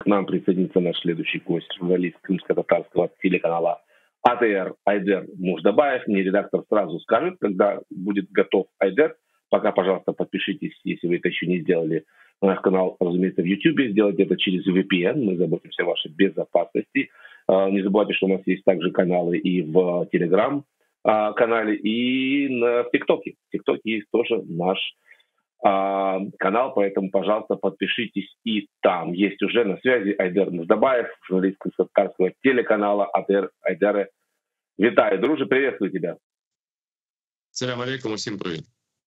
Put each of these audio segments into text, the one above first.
к нам присоединится наш следующий гость, журналист крымско-татарского телеканала АТР Айдер Муждабаев. Мне редактор сразу скажет, когда будет готов Айдер. Пока, пожалуйста, подпишитесь, если вы это еще не сделали, на наш канал, разумеется, в YouTube. Сделайте это через VPN. Мы заботимся о вашей безопасности. Не забывайте, что у нас есть также каналы и в Telegram канале, и в ТикТоке. В ТикТоке есть тоже наш канал, поэтому, пожалуйста, подпишитесь и там. Есть уже на связи Айдер Муждабаев, журналист крымско-татарского телеканала АТР. Айдере, витаю, друже, приветствую тебя. Салям алейкум, всем привет.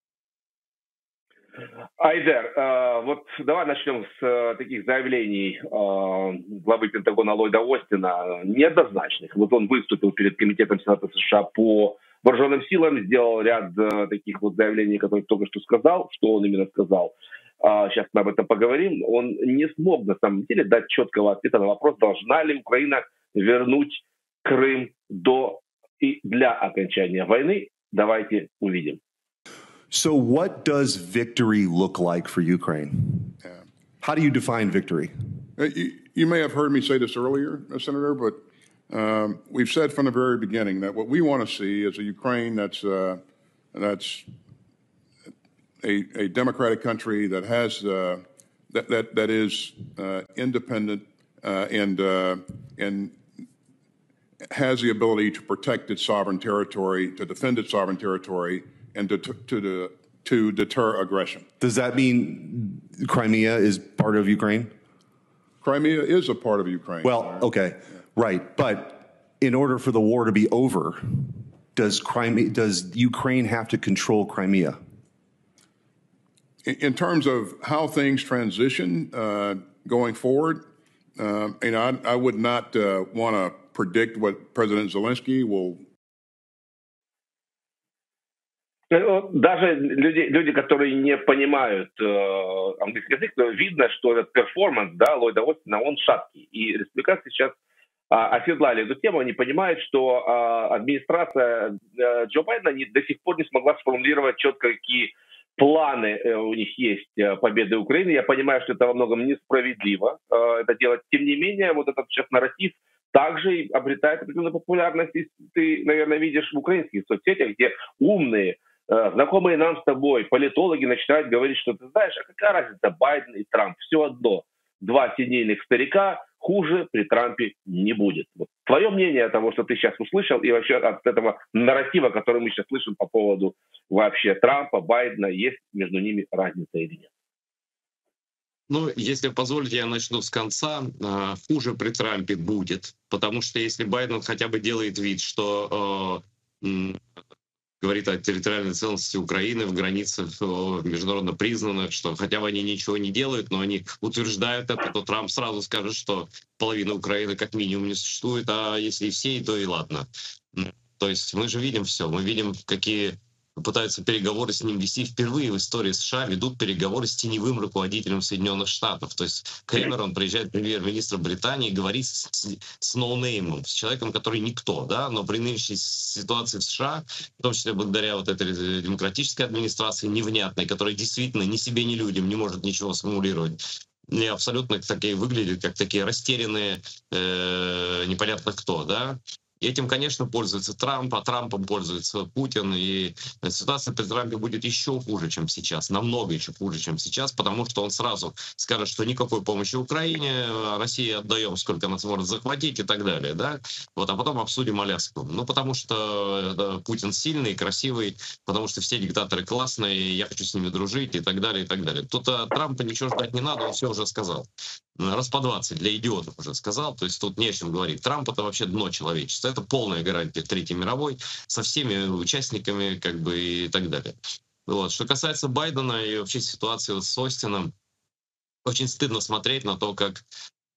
Айдер, вот давай начнем с таких заявлений главы Пентагона Ллойда Остина, неоднозначных. Вот он выступил перед Комитетом Сената США по вооруженным силам, сделал ряд таких вот заявлений, которые только что сказал. Что он именно сказал? Сейчас мы об этом поговорим. Он не смог, на самом деле, дать четкого ответа на вопрос, должна ли Украина вернуть Крым до и для окончания войны. Давайте увидим. So what does victory look like for Ukraine? Yeah. How do you define victory? You may have heard me say this earlier, Senator, but we've said from the very beginning that what we want to see is a Ukraine that's a democratic country that has that is independent and has the ability to protect its sovereign territory, to defend its sovereign territory, and to deter aggression. Does that mean Crimea is part of Ukraine? Crimea is a part of Ukraine. Well, okay, right. But in order for the war to be over, does Ukraine have to control Crimea? In terms of how things transition going forward, I would not want to predict what President Zelensky will. Даже люди, которые не понимают английский язык, видно, что этот перформанс, да, Ллойда Остина, он шаткий. И республиканцы сейчас оседлали эту тему, они понимают, что администрация Джо Байдена до сих пор не смогла сформулировать четко, какие планы у них есть победы Украины. Я понимаю, что это во многом несправедливо это делать. Тем не менее, вот этот сейчас нарратив также обретает определенную популярность. И ты, наверное, видишь в украинских соцсетях, где умные, знакомые нам с тобой политологи начинают говорить, что ты знаешь, а какая разница Байден и Трамп? Все одно. Два сенильных старика, хуже при Трампе не будет. Вот твое мнение о том, что ты сейчас услышал, и вообще от этого нарратива, который мы сейчас слышим по поводу вообще Трампа, Байдена, есть между ними разница или нет? Ну, если позволите, я начну с конца. Хуже при Трампе будет, потому что если Байден хотя бы делает вид, что говорит о территориальной целостности Украины в границах международно признанных, что хотя бы они ничего не делают, но они утверждают это, то Трамп сразу скажет, что половина Украины как минимум не существует, а если и все, то и ладно. То есть мы же видим все, мы видим, какие пытаются переговоры с ним вести. Впервые в истории США ведут переговоры с теневым руководителем Соединенных Штатов. То есть Кэмерон приезжает, премьер-министр Британии, говорит с ноунеймом, с человеком, который никто, да, но при нынешней ситуации в США, в том числе благодаря вот этой демократической администрации невнятной, которая действительно ни себе, ни людям не может ничего сформулировать, и абсолютно такие выглядят, как такие растерянные, непонятно кто, да. И этим, конечно, пользуется Трамп, а Трампом пользуется Путин. И ситуация при Трампе будет еще хуже, чем сейчас, намного еще хуже, чем сейчас, потому что он сразу скажет, что никакой помощи Украине, России отдаем, сколько она сможет захватить и так далее. Да? Вот, а потом обсудим Аляску. Ну, потому что Путин сильный, красивый, потому что все диктаторы классные, я хочу с ними дружить и так далее, и так далее. Тут от Трампа ничего ждать не надо, он все уже сказал. Раз по 20 для идиотов уже сказал, то есть тут не о чем говорить. Трамп — это вообще дно человечества, это полная гарантия Третьей мировой со всеми участниками как бы и так далее. Вот. Что касается Байдена и вообще ситуации с Остином, очень стыдно смотреть на то, как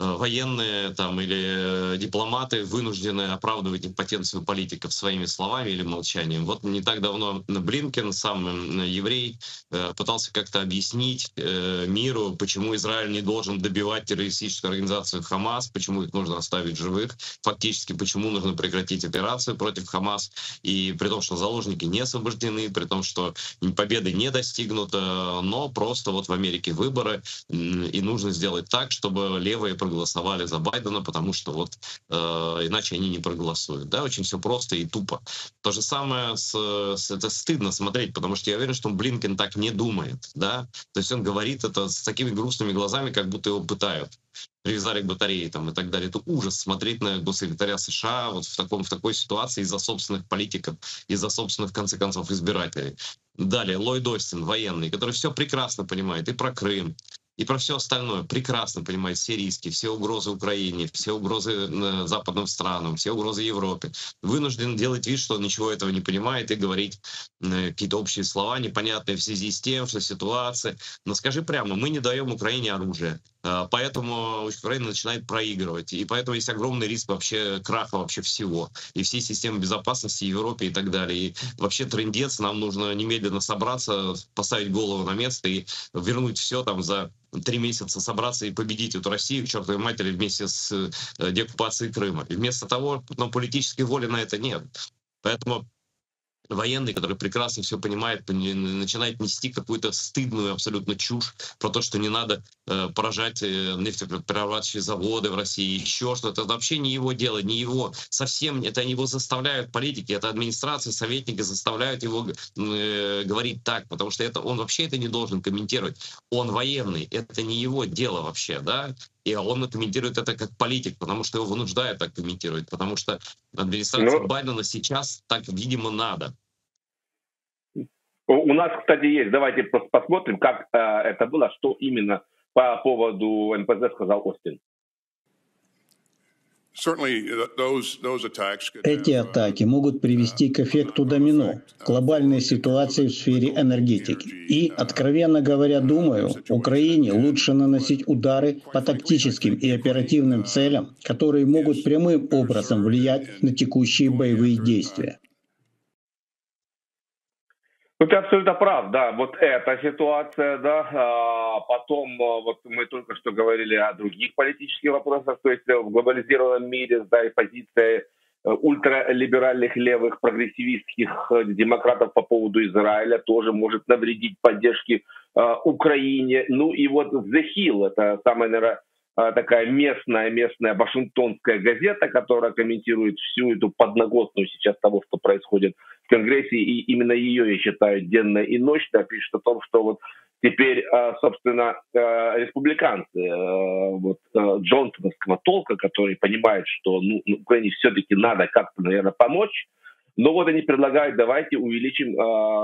военные там или дипломаты вынуждены оправдывать импотенцию политиков своими словами или молчанием. Вот не так давно Блинкен, сам еврей, пытался как-то объяснить миру, почему Израиль не должен добивать террористическую организацию Хамас, почему их нужно оставить живых, фактически почему нужно прекратить операцию против Хамас, и при том, что заложники не освобождены, при том, что победы не достигнуто, но просто вот в Америке выборы, и нужно сделать так, чтобы левые проголосовали за Байдена, потому что вот иначе они не проголосуют. Да, очень все просто и тупо. То же самое это стыдно смотреть, потому что я уверен, что Блинкен так не думает, да. То есть он говорит это с такими грустными глазами, как будто его пытают. Привязали к батарее там и так далее. Это ужас смотреть на госсекретаря США вот в такой ситуации из-за собственных политиков, из-за собственных, в конце концов, избирателей. Далее, Ллойд Остин, военный, который все прекрасно понимает и про Крым, и про все остальное, прекрасно понимает все риски, все угрозы Украине, все угрозы западным странам, все угрозы Европе. Вынужден делать вид, что он ничего этого не понимает и говорить какие-то общие слова, непонятные в связи с тем, что ситуация. Но скажи прямо, мы не даем Украине оружие, поэтому Украина начинает проигрывать. И поэтому есть огромный риск вообще краха вообще всего. И всей системы безопасности в Европе и так далее. И вообще трындец, нам нужно немедленно собраться, поставить голову на место и вернуть все там за 3 месяца собраться и победить эту Россию к чертовой матери вместе с деоккупацией Крыма. И вместо того, но политической воли на это нет. Поэтому военный, который прекрасно все понимает, начинает нести какую-то стыдную абсолютно чушь про то, что не надо поражать нефтеперерабатывающие заводы в России, еще что-то. Это вообще не его дело, не его. Совсем это его заставляют политики, это администрация, советники заставляют его говорить так, потому что он вообще это не должен комментировать. Он военный, это не его дело вообще, да? И он комментирует это как политик, потому что его вынуждают так комментировать, потому что администрация Байдена сейчас так, видимо, надо. У нас, кстати, есть. Давайте посмотрим, как это было, что именно по поводу НПЗ сказал Остин. Эти атаки могут привести к эффекту домино, глобальной ситуации в сфере энергетики. И, откровенно говоря, думаю, Украине лучше наносить удары по тактическим и оперативным целям, которые могут прямым образом влиять на текущие боевые действия. Ну, ты абсолютно прав, да, вот эта ситуация, да, потом вот мы только что говорили о других политических вопросах, то есть в глобализированном мире, да, и позиция ультралиберальных левых прогрессивистских демократов по поводу Израиля тоже может навредить поддержке Украине. Ну и вот The Hill, это самая, наверное, такая местная вашингтонская газета, которая комментирует всю эту подноготную сейчас того, что происходит в Конгрессе, и именно ее, я считаю, денно и ночно пишет о том, что вот теперь, собственно, республиканцы джонсоновского толка, которые понимают, что Украине все-таки надо как-то, наверное, помочь, но вот они предлагают, давайте увеличим,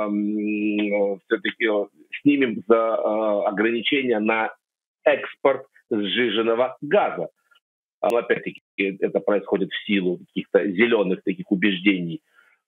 все-таки снимем ограничения на экспорт сжиженного газа. Но опять-таки это происходит в силу каких-то зеленых таких убеждений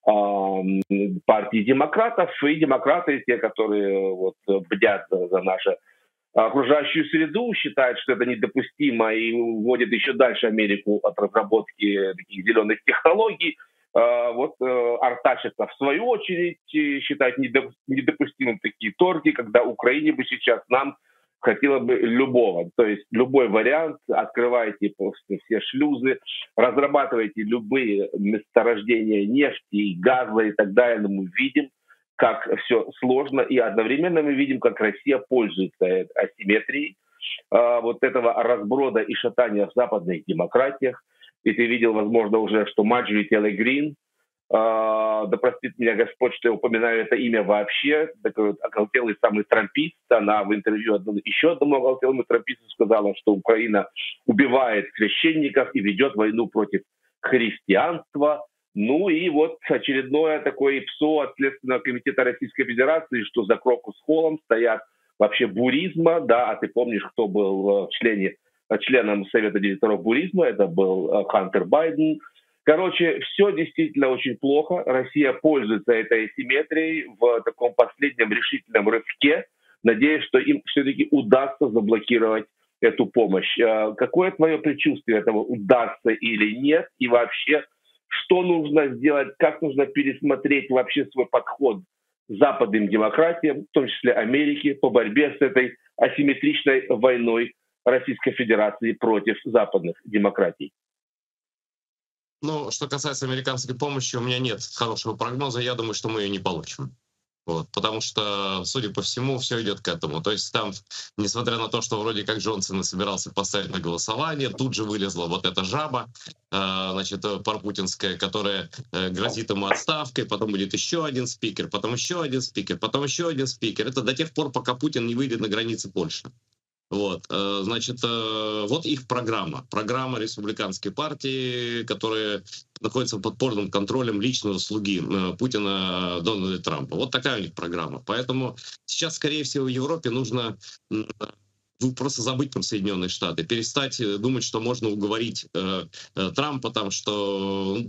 партии демократов, и демократы, те, которые вот бдят за нашу окружающую среду, считают, что это недопустимо и уводят еще дальше Америку от разработки таких зеленых технологий. Вот Артаченко, в свою очередь, считает недопустимым такие торги, когда Украине бы сейчас нам хотела бы любого, то есть любой вариант, открывайте все шлюзы, разрабатывайте любые месторождения нефти, газа и так далее, но мы видим, как все сложно, и одновременно мы видим, как Россия пользуется асимметрией вот этого разброда и шатания в западных демократиях. И ты видел, возможно, уже, что Марджори Тейлор Грин, да простит меня Господь, что я упоминаю это имя вообще, такой вот оголтелый самый трампист, она в интервью еще одному оголтелому трамписту сказала, что Украина убивает священников и ведет войну против христианства. Ну и вот очередное такое ПСО от Следственного комитета Российской Федерации, что за Крокус Холлом стоят вообще Буризма, да, а ты помнишь, кто был членом Совета директоров Буризма, это был Хантер Байден. Короче, все действительно очень плохо. Россия пользуется этой асимметрией в таком последнем решительном рывке, надеясь, что им все-таки удастся заблокировать эту помощь. Какое твое предчувствие этого, удастся или нет? И вообще, что нужно сделать, как нужно пересмотреть вообще свой подход к западным демократиям, в том числе Америки, по борьбе с этой асимметричной войной Российской Федерации против западных демократий? Ну, что касается американской помощи, у меня нет хорошего прогноза. Я думаю, что мы ее не получим. Вот, потому что, судя по всему, все идет к этому. То есть там, несмотря на то, что вроде как Джонсон собирался поставить на голосование, тут же вылезла вот эта жаба, значит, пропутинская, которая грозит ему отставкой, потом будет еще один спикер, потом еще один спикер, потом еще один спикер. Это до тех пор, пока Путин не выйдет на границы Польши. Вот, значит, вот их программа. Программа республиканской партии, которая находится под подпольным контролем личного слуги Путина Дональда Трампа. Вот такая у них программа. Поэтому сейчас, скорее всего, в Европе нужно просто забыть про Соединенные Штаты, перестать думать, что можно уговорить Трампа там, что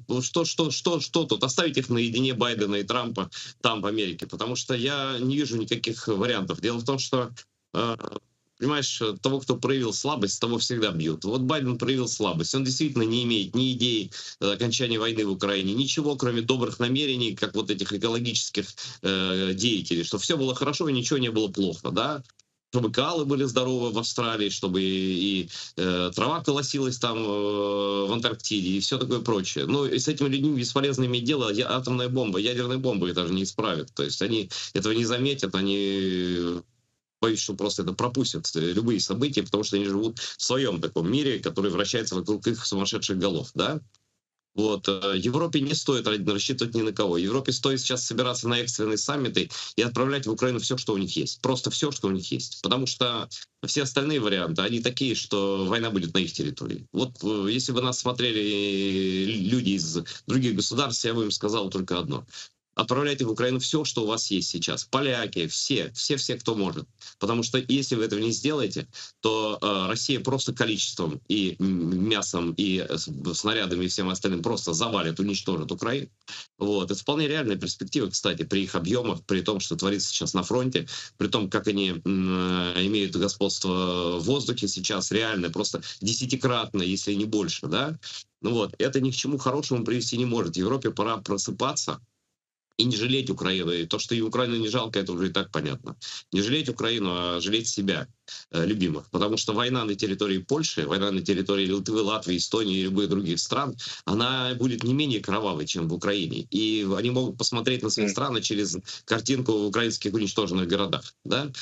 тут, оставить их наедине, Байдена и Трампа там в Америке, потому что я не вижу никаких вариантов. Дело в том, что понимаешь, того, кто проявил слабость, того всегда бьют. Вот Байден проявил слабость. Он действительно не имеет ни идей окончания войны в Украине, ничего, кроме добрых намерений, как вот этих экологических деятелей, что все было хорошо и ничего не было плохо, да? Чтобы коалы были здоровы в Австралии, чтобы и трава колосилась там в Антарктиде и все такое прочее. Ну, и с этими людьми бесполезно иметь дело. Атомная бомба, ядерная бомба их даже не исправит. То есть они этого не заметят, они... Боюсь, что просто это пропустят любые события, потому что они живут в своем таком мире, который вращается вокруг их сумасшедших голов, да? Вот. Европе не стоит рассчитывать ни на кого. Европе стоит сейчас собираться на экстренные саммиты и отправлять в Украину все, что у них есть. Просто все, что у них есть. Потому что все остальные варианты, они такие, что война будет на их территории. Вот если бы нас смотрели люди из других государств, я бы им сказал только одно. Отправляйте в Украину все, что у вас есть сейчас. Поляки, все, кто может. Потому что если вы этого не сделаете, то Россия просто количеством и мясом, и снарядами, и всем остальным просто завалит, уничтожит Украину. Вот. Это вполне реальная перспектива, кстати, при их объемах, при том, что творится сейчас на фронте, при том, как они имеют господство в воздухе сейчас, реально, просто десятикратно, если не больше. Да? Ну вот. Это ни к чему хорошему привести не может. Европе пора просыпаться и не жалеть Украину. И то, что и Украину не жалко, это уже и так понятно. Не жалеть Украину, а жалеть себя, любимых. Потому что война на территории Польши, война на территории Литвы, Латвии, Эстонии и любых других стран, она будет не менее кровавой, чем в Украине. И они могут посмотреть на свои страны через картинку в украинских уничтоженных городах. Да?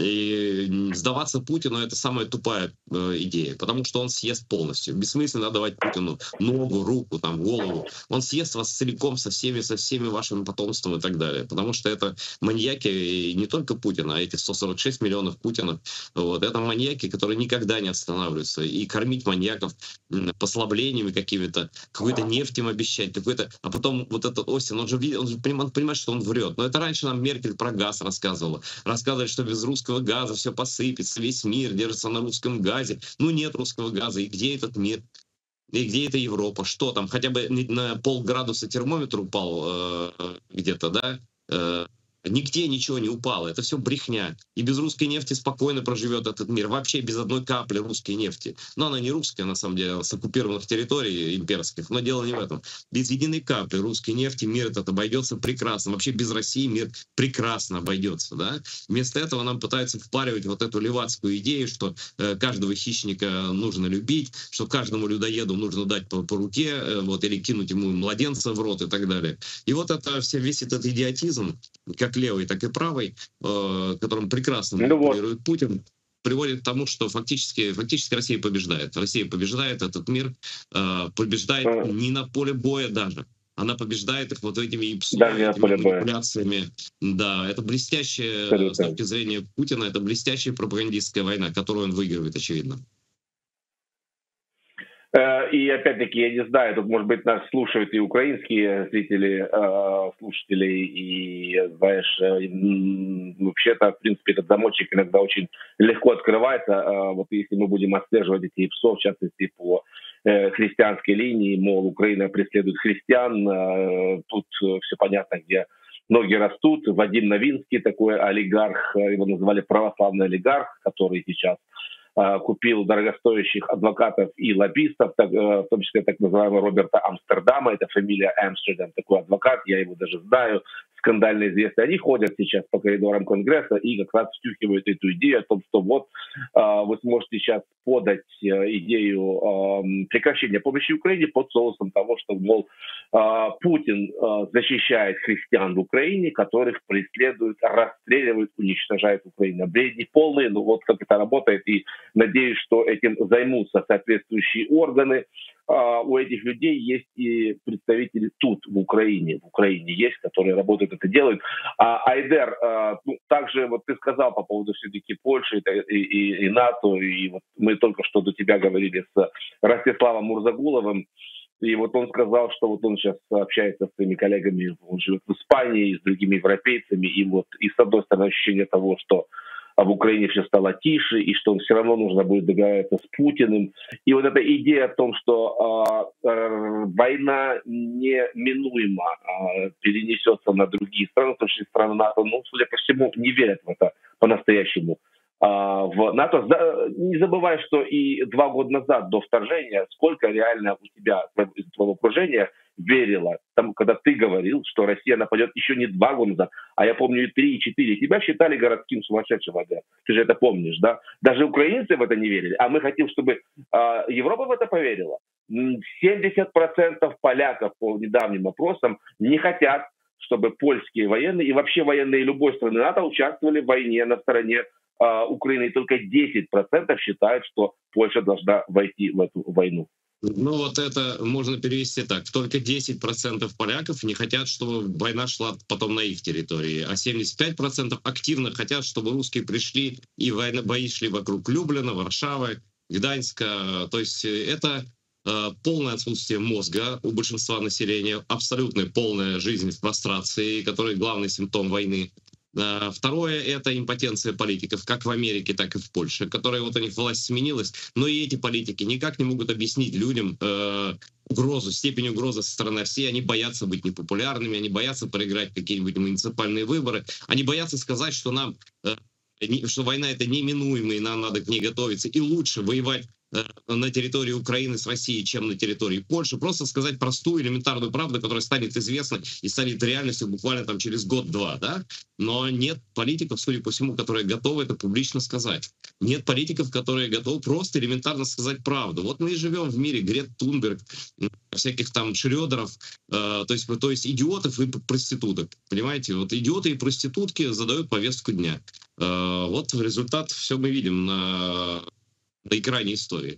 И сдаваться Путину — это самая тупая идея, потому что он съест полностью. Бессмысленно давать Путину ногу, руку, там, голову. Он съест вас целиком со всеми вашими потомством и так далее. Потому что это маньяки, и не только Путина, а эти 146 миллионов Путинов. Вот. Это маньяки, которые никогда не останавливаются. И кормить маньяков послаблениями какими-то, какой-то нефть им обещать, какой-то... А потом вот этот Остин, он же понимает, что он врет. Но это раньше нам Меркель про газ рассказывала. Рассказывали, что без русского газа все посыпется, весь мир держится на русском газе. Ну нет русского газа. И где этот мир? И где это Европа? Что там? Хотя бы на полградуса термометр упал где-то, да? Нигде ничего не упало. Это все брехня. И без русской нефти спокойно проживет этот мир. Вообще без одной капли русской нефти. Но она не русская, на самом деле, с оккупированных территорий имперских. Но дело не в этом. Без единой капли русской нефти мир этот обойдется прекрасно. Вообще без России мир прекрасно обойдется. Да? Вместо этого нам пытаются впаривать вот эту левацкую идею, что каждого хищника нужно любить, что каждому людоеду нужно дать по руке, вот, или кинуть ему младенца в рот и так далее. И вот это весь этот идиотизм, как левый, так и правый, которым прекрасно манипулирует Путин, приводит к тому, что фактически Россия побеждает. Россия побеждает этот мир, побеждает не на поле боя даже. Она побеждает их вот этими манипуляциями. Да, это блестящая, с точки зрения Путина, это блестящая пропагандистская война, которую он выигрывает, очевидно. И опять-таки, я не знаю, тут, может быть, нас слушают и украинские зрители, слушатели, и, знаешь, вообще-то, в принципе, этот замочек иногда очень легко открывается. Вот если мы будем отслеживать эти ПСО, в частности, по христианской линии, мол, Украина преследует христиан, тут все понятно, где ноги растут. Вадим Новинский, такой олигарх, его называли православный олигарх, который сейчас купил дорогостоящих адвокатов и лоббистов, в том числе так называемого Роберта Амстердама, это фамилия Амстердам, такой адвокат, я его даже знаю, скандально известный. Они ходят сейчас по коридорам Конгресса и как раз втюхивают эту идею о том, что вот вы сможете сейчас подать идею прекращения помощи Украине под соусом того, что, мол, Путин защищает христиан в Украине, которых преследуют, расстреливают, уничтожают Украину. Бредни полные, ну вот как это работает, и надеюсь, что этим займутся соответствующие органы. У этих людей есть и представители тут, в Украине есть, которые работают, это делают. Айдер, также вот ты сказал по поводу все-таки Польши и НАТО, и вот мы только что до тебя говорили с Ростиславом Мурзагуловым, и вот он сказал, что вот он сейчас общается с своими коллегами, он живет в Испании, с другими европейцами, и вот и с одной стороны ощущение того, что в Украине все стало тише, и что все равно нужно будет договариваться с Путиным. И вот эта идея о том, что война неминуемо перенесется на другие страны, потому что страны НАТО, ну, судя по всему, не верят в это по-настоящему. В НАТО. Не забывай, что и 2 года назад до вторжения, сколько реально у тебя из твоего окружения верило, там, когда ты говорил, что Россия нападет еще не 2 года назад, а я помню и 3, и 4. Тебя считали городским сумасшедшим, ты же это помнишь, да? Даже украинцы в это не верили, а мы хотим, чтобы Европа в это поверила. 70% поляков по недавним опросам не хотят, чтобы польские военные и вообще военные любой страны НАТО участвовали в войне на стороне Украины. И только 10% считают, что Польша должна войти в эту войну. Ну вот это можно перевести так. Только 10% поляков не хотят, чтобы война шла потом на их территории, а 75% активно хотят, чтобы русские пришли и бои шли вокруг Люблина, Варшавы, Гданьска. То есть это полное отсутствие мозга у большинства населения, абсолютно полная жизнь в прострации, который главный симптом войны. Второе — это импотенция политиков, как в Америке, так и в Польше, которые вот у них власть сменилась, но и эти политики никак не могут объяснить людям угрозу, степень угрозы со стороны России. Они боятся быть непопулярными, они боятся проиграть какие-нибудь муниципальные выборы, они боятся сказать, что что война — это неминуемо, и нам надо к ней готовиться, и лучше воевать на территории Украины с Россией, чем на территории Польши. Просто сказать простую элементарную правду, которая станет известной и станет реальностью буквально там через год-два, да? Но нет политиков, судя по всему, которые готовы это публично сказать. Нет политиков, которые готовы просто элементарно сказать правду. Вот мы и живем в мире Грет Тунберг, всяких там Шрёдеров, то есть идиотов и проституток. Понимаете, вот идиоты и проститутки задают повестку дня. Вот результат все мы видим на экране истории.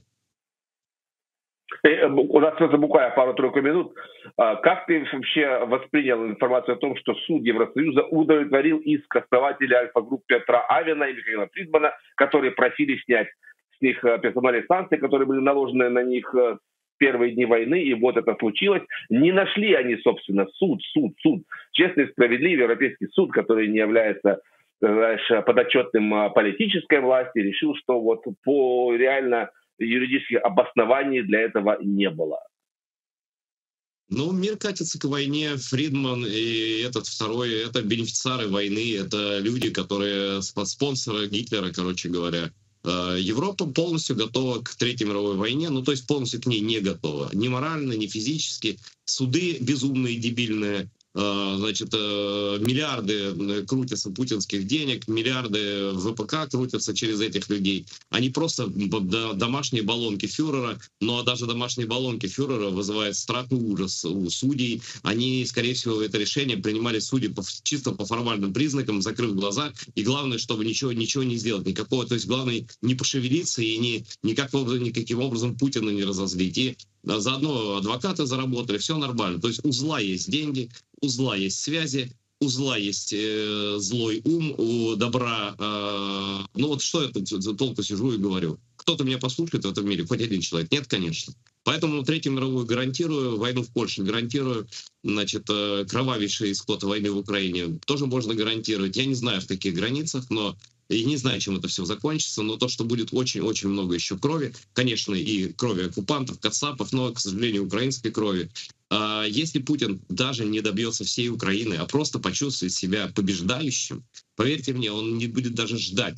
У нас буквально пару-тройку минут. Как ты вообще воспринял информацию о том, что суд Евросоюза удовлетворил иск основателя Альфа-групп Петра Авена и Михаила Фридмана, которые просили снять с них персональные санкции, которые были наложены на них в первые дни войны, и вот это случилось. Не нашли они, собственно, суд. Честный, справедливый Европейский суд, который не является подотчетным политической власти, решил, что вот по реально юридических обоснований для этого не было. Ну, мир катится к войне. Фридман и этот второй — это бенефициары войны, это люди, которые спонсоры Гитлера, короче говоря. Европа полностью готова к Третьей мировой войне, ну то есть полностью к ней не готова. Ни морально, ни физически. Суды безумные, дебильные. Значит, миллиарды крутятся путинских денег, миллиарды ВПК крутятся через этих людей. Они просто домашние баллонки фюрера, но даже домашние баллонки фюрера вызывают страх и ужас у судей. Они, скорее всего, это решение принимали судьи чисто по формальным признакам, закрыв глаза. И главное, чтобы ничего не сделать, никакого. То есть главное не пошевелиться и никаким образом Путина не разозлить. И заодно адвокаты заработали, все нормально. То есть у зла есть деньги, у зла есть связи, у зла есть злой ум, у добра... ну вот что я тут толку сижу и говорю? Кто-то меня послушает в этом мире? Хоть один человек? Нет, конечно. Поэтому Третью мировую гарантирую, войну в Польше гарантирую, значит, кровавейший исход войны в Украине тоже можно гарантировать. Я не знаю, в каких границах, но и не знаю, чем это все закончится, но то, что будет очень-очень много еще крови, конечно, и крови оккупантов, кацапов, но, к сожалению, украинской крови. Если Путин даже не добьется всей Украины, а просто почувствует себя побеждающим, поверьте мне, он не будет даже ждать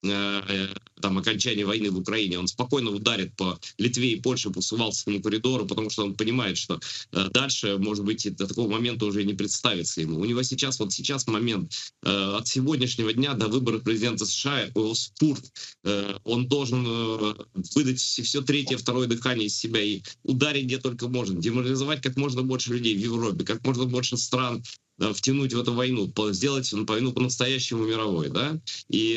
там, окончания войны в Украине, он спокойно ударит по Литве и Польше, по Сувалскому коридору, потому что он понимает, что дальше, может быть, до такого момента уже не представится ему. У него сейчас, вот сейчас момент от сегодняшнего дня до выборов президента США, его спорт, он должен выдать все третье, второе дыхание из себя и ударить где только можно, деморализовать как можно больше людей в Европе, как можно больше стран, втянуть в эту войну, сделать войну по-настоящему мировой, да, и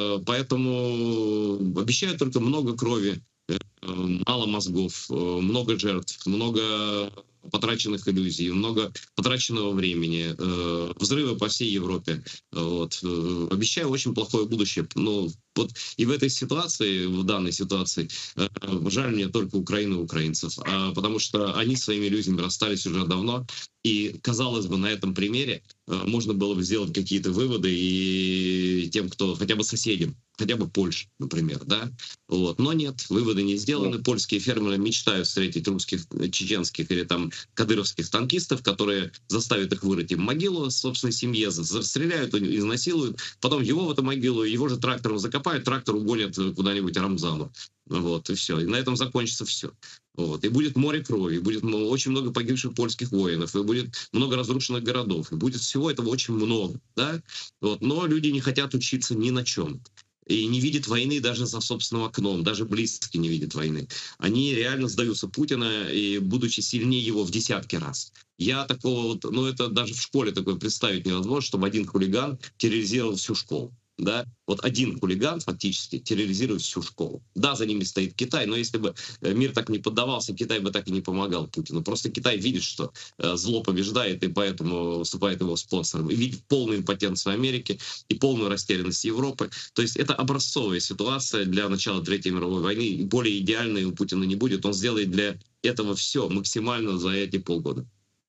поэтому обещают только много крови, мало мозгов, много жертв, много потраченных иллюзий, много потраченного времени, взрывы по всей Европе. Вот. Обещаю очень плохое будущее. Но вот и в этой ситуации, в данной ситуации, жаль мне только Украину и украинцев, потому что они своими иллюзиями расстались уже давно. И, казалось бы, на этом примере можно было бы сделать какие-то выводы и тем, кто хотя бы соседям, хотя бы Польше, например, да, вот. Но нет, выводы не сделаны. Польские фермеры мечтают встретить русских, чеченских или там кадыровских танкистов, которые заставят их вырыть им могилу собственной семье, расстреляют, изнасилуют, потом его в эту могилу, его же трактором закопают, трактор угонят куда-нибудь Рамзану. Вот, и все. И на этом закончится все. Вот. И будет море крови, и будет очень много погибших польских воинов, и будет много разрушенных городов, и будет всего этого очень много. Да? Вот. Но люди не хотят учиться ни на чем. И не видят войны даже за собственным окном, даже близко не видят войны. Они реально сдаются Путина, и будучи сильнее его в десятки раз. Я такого вот, ну это даже в школе такое представить невозможно, чтобы один хулиган терроризировал всю школу. Да? Вот один хулиган фактически терроризирует всю школу. Да, за ними стоит Китай, но если бы мир так не поддавался, Китай бы так и не помогал Путину. Просто Китай видит, что зло побеждает, и поэтому выступает его спонсором. И видит полную импотенцию Америки и полную растерянность Европы. То есть это образцовая ситуация для начала Третьей мировой войны. Более идеальной у Путина не будет. Он сделает для этого все максимально за эти полгода.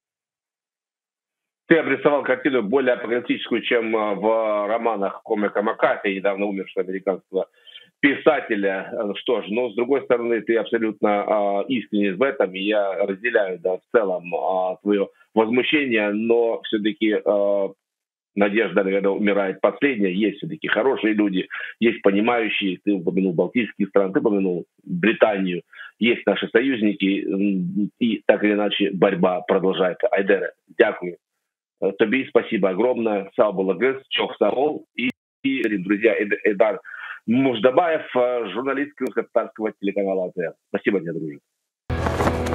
Ты обрисовал картину более апокалиптическую, чем в романах комика Маккарти, недавно умершего американского писателя. Что ж, но с другой стороны, ты абсолютно искренен в этом, и я разделяю, да, в целом твое возмущение, но все-таки надежда, наверное, умирает последняя. Есть все-таки хорошие люди, есть понимающие. Ты упомянул Балтийские страны, ты упомянул Британию. Есть наши союзники, и так или иначе борьба продолжается. Айдере, дякую. Тобі спасибо огромное. Сау Балагыз, Чох Саол и, друзья, Эйдар Муждабаев, журналист Крымско-татарского телеканала АТР. Спасибо тебе, дружище.